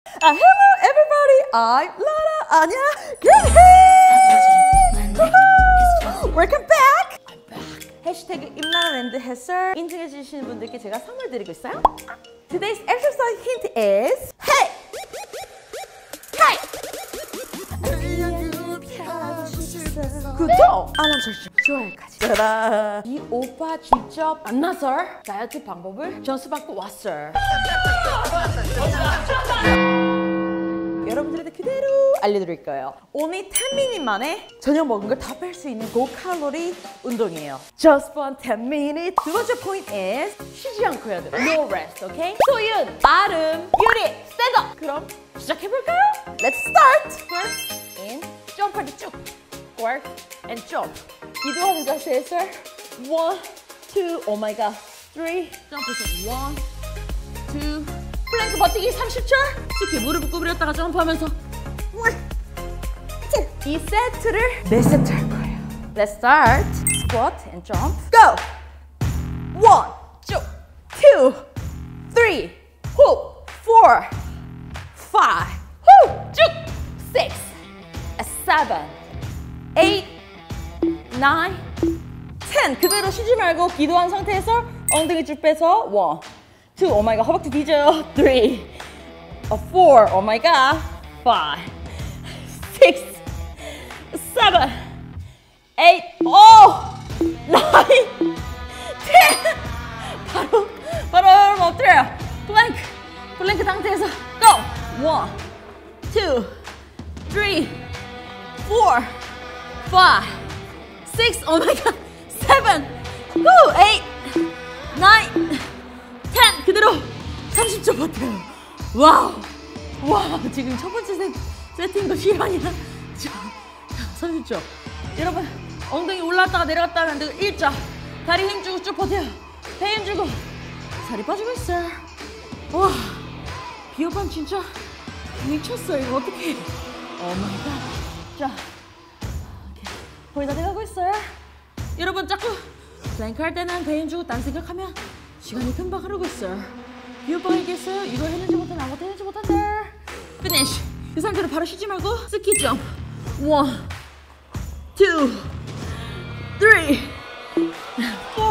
Hello everybody, I'm Lara. 아냐, Welcome back. I'm back. 해시태그 임라라랜드 해설 인증해 주시는 분들께 제가 선물 드리고 있어요. Today's exercise hint is Hey! Hey! 구독! 알람 설정, 좋아요까지. 짜란! 이 오빠 직접 안나설 다이어트 방법을 전수받고 왔어요. 여러분들한테 그대로 알려드릴 거예요. Only 10minute 만에 저녁 먹은 걸 다 뺄 수 있는 고칼로리 운동이에요. Just for 10 minutes. 두 번째 포인트 is 쉬지 않고 해야 돼요. No rest, okay? 소윤, 아름, 유리, 셋업! 그럼 시작해볼까요? Let's start! Squirt in, 점프할 때 쭉. Squirt and jump. 기도하는 자세에서 1, 2, oh my god, 3, 점프해서 1, 2, 플랭크 버티기 30초. 스키 무릎을 구부렸다가 점프하면서 1, 2. 이 세트를 4세트 할 거예요. Let's start. Squat and jump. Go! 1, 2, 3, 4, 5, 쭉! 6, 7, 8, 9, 10. 그대로 쉬지 말고 기도한 상태에서 엉덩이 쭉 빼서 1, 2, oh my god, 허벅지 뒤져요. 3, 4, oh my god, 5, 6, 7, 8, 9, 10. 바로 여러분 엎드려요. 플랭크 상태에서 go. 1, 2, 3, 4, 5, 6, oh my god, 7, 8, 9, 10. 그대로 30초 버텨요. 와우. 와, 지금 첫 번째 세트인 거 실화냐? 자, 30초. 여러분, 엉덩이 올라갔다가 내려갔다 하면 안 되고 일자. 다리 힘주고 쭉 버텨요. 배 힘주고. 살이 빠지고 있어요. 와, 비호감 진짜 미쳤어. 이거 어떡해. 오 마이 갓. 자, 거의 다 돼가고 있어요. 여러분, 자꾸 플랭크 할 때는 배 힘주고 딴 생각하면 시간이 금방 흐르고 있어요. 비호감 얘기했어요. 이거 했는지 못한다, 아무것도 했는지 못한다. 피니쉬. 그 상태로 바로 쉬지 말고 스키 점프. 1, 2, 3, 4,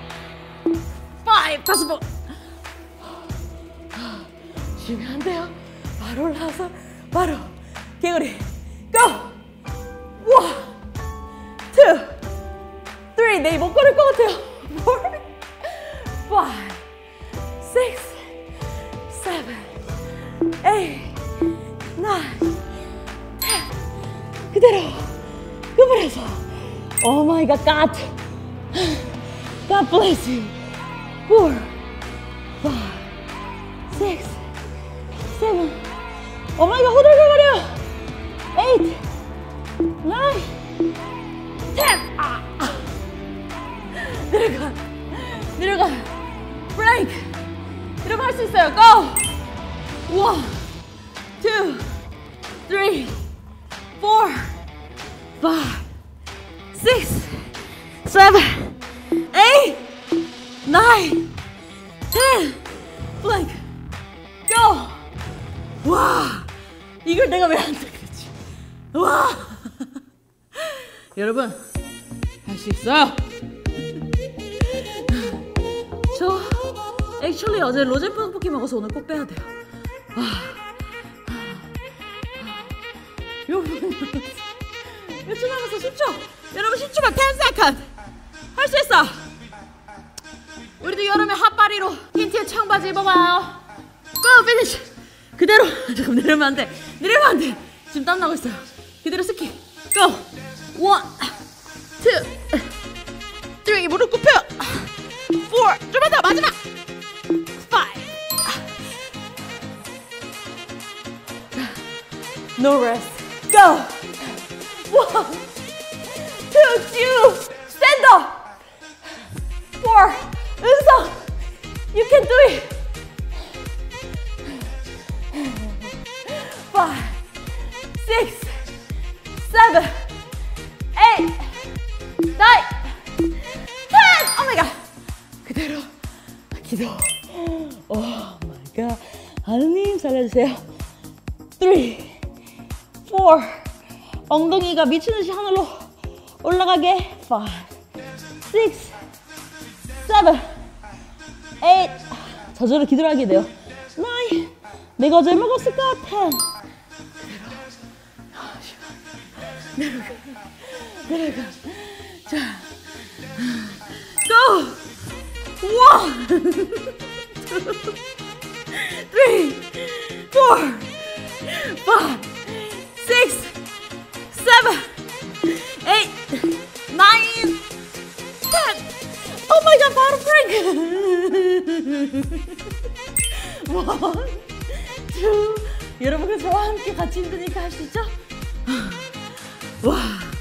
5. 다섯 번. 쉬면 안 돼요. 바로 올라와서 바로 개구리. 고! 1, 2, 3. 내일 못 걸을 것 같아요. 4, 5, 6, 7, 8, 9, 10. 그대로 구부려서. Oh my god, God bless you. 4, 5, 6, 7. Oh my god, 호들갑거려. 8, 9, 10. 내려가. 플랭크. 이러면 할 수 있어요. Go! 1, 2, 3, 4, 5, 6, 7, 8, 9, 10. 플랭크. Go! 와! 이걸 내가 왜 안 돼 그랬지? 와! 여러분, 할 수 있어요. 저 액츄얼리 어제 로제 떡볶이 먹어서 오늘 꼭 빼야 돼요. 여러분, 몇 초 남았어? 10초. 여러분 10초만 10 seconds. 할 수 있어. 우리도 여름에 핫바리로 흰티에 청바지 입어봐요. Go finish. 그대로. 잠깐 내리면 안 돼. 지금 땀 나고 있어요. 그대로 스키. Go. 1, 2, 3. 무릎 굽혀. 4. 좀만 더. 마지막. 5. No rest. Go. 1, 2, stand up. 4. 은성. You can do it. 5, 6, 7, 8, 9, 10. Oh my god. 그대로 기도. Oh my god. 하느님 살려주세요. 4 엉덩이가 미친듯이 하늘로 올라가게 5 6 7 8 저절로 기도하게 돼요 9 내가 어제 먹었을까 10 내려가 자 go 1 2 3 4 5 6 7 8 9 10 Oh my god, 바로 브레이크! 1, 2 여러분과 저와 함께 같이 힘드니까 할 수 있죠? 와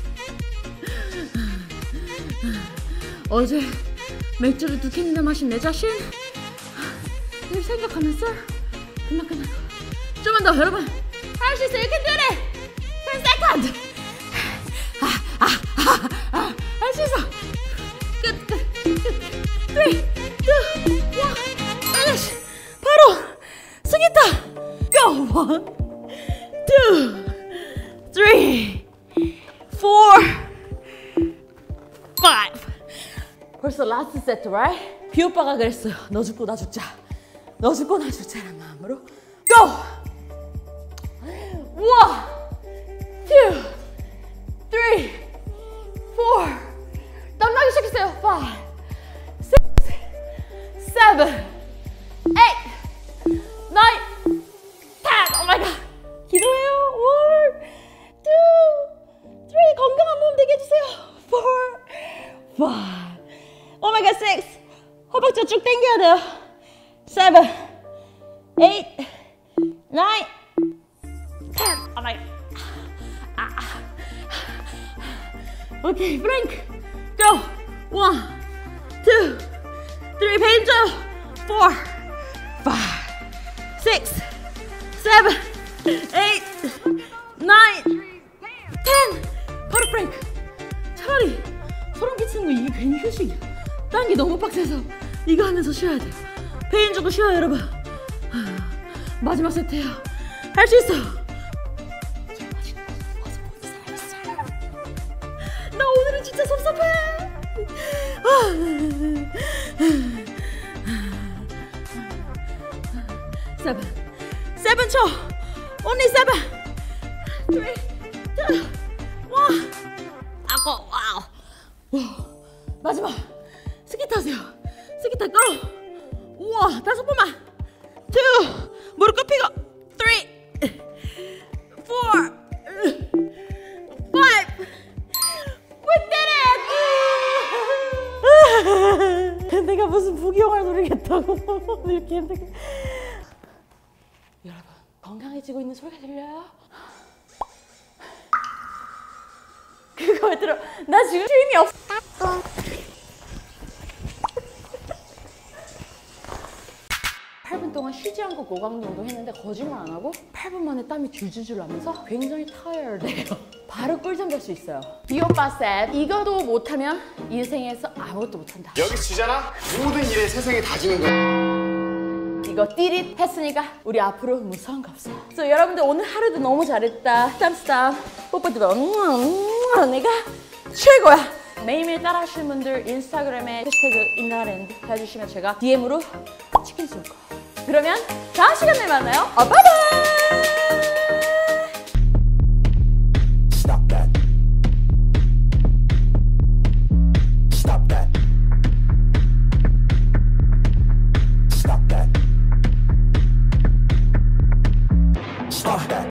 어제 맥주를 2캔이나 마신 내 자신 늘 생각하면서 금방 끝날 거야 좀만 더 여러분 할 수 있어 You can do it! 10 seconds! 할 수 있어! 끝 3, 2, 1 finish! 바로 승했다! Go! 1, 2, 3, 4, 5 벌써 라스트 세트, right? 비오빠가 그랬어요. 너 죽고 나 죽자. 너 죽고 나 죽자란 마음으로 Go! 1, 2, 3, 4 땀나기 시작했어요. 5 7, 8, 9, 10. Oh my god. 기도해요. 1, 2, 3. 건강한 몸 되게 해주세요. 4, 5. Oh my god, 6. 허벅지 쭉 당겨야 돼요. 7, 8, 9, 10. Oh my god. 오케이, 플랭크. Go. 1, 2, 3, 배 힘줘요. 4, 5, 6, 7, 8, 9, 10. 바로 브레이크. 차라리 소름 끼치는 거 이게 괜히 휴식이야. 딴 게 너무 빡세서 이거 하면서 쉬어야 돼요. 배 힘주고 쉬어요, 여러분. 마지막 세트예요. 할 수 있어. 나 오늘은 진짜 섭섭해. 7 초. Only 7. 3, 2, 1. 아고 와우. 마지막. 스키 타세요. 스키 탈 거. 우와, 5번만. 2. 무릎 굽히고. 3, 4, 5. We did it! 내가 무슨 부귀영화를 누리겠다고 이렇게 힘들게. 여러분, 건강해지고 있는 소리가 들려요? 그거 왜 들어? 나 지금 힘이 없어. 8분 동안 쉬지 않고 고강도운동 했는데 거짓말 안 하고 8분 만에 땀이 줄줄줄 나면서 굉장히 타이어드해요. 바로 꿀잠 잘 수 있어요. 비오빠 셋, 이거도 못하면 인생에서 아무것도 못한다. 여기 지잖아? 모든 일에 세상에 다 지는 거야. 이거 띠릿 했으니까 우리 앞으로 무서운 거 없어. 그래서 여러분들 오늘 하루도 너무 잘했다. 스탐 뽀뽀드려. 내가 최고야. 매일매일 따라 하시는 분들 인스타그램에 해시태그 인나랜드 해주시면 제가 DM으로 치킨 쏠 거예요. 그러면 다음 시간에 만나요. 바이바이.